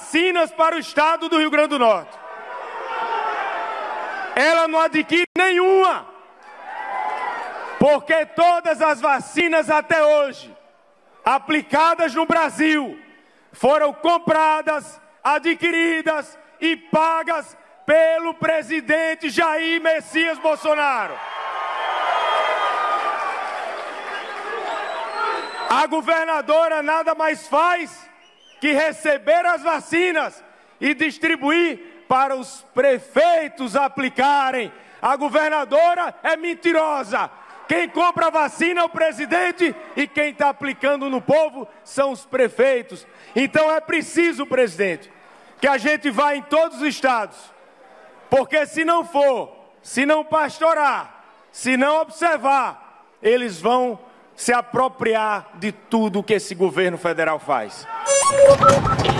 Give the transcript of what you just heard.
vacinas para o estado do Rio Grande do Norte. Ela não adquire nenhuma, porque todas as vacinas até hoje aplicadas no Brasil foram compradas, adquiridas e pagas pelo presidente Jair Messias Bolsonaro. A governadora nada mais faz que receber as vacinas e distribuir para os prefeitos aplicarem. A governadora é mentirosa. Quem compra a vacina é o presidente e quem está aplicando no povo são os prefeitos. Então é preciso, presidente, que a gente vá em todos os estados, porque se não for, se não pastorar, se não observar, eles vão se apropriar de tudo que esse governo federal faz.